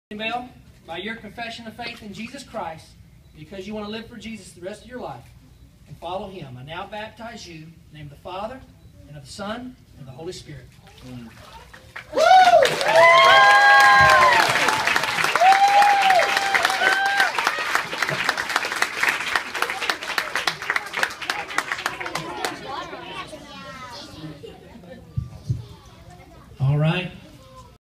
Mel, by your confession of faith in Jesus Christ, because you want to live for Jesus the rest of your life and follow Him, I now baptize you in the name of the Father, and of the Son, and of the Holy Spirit.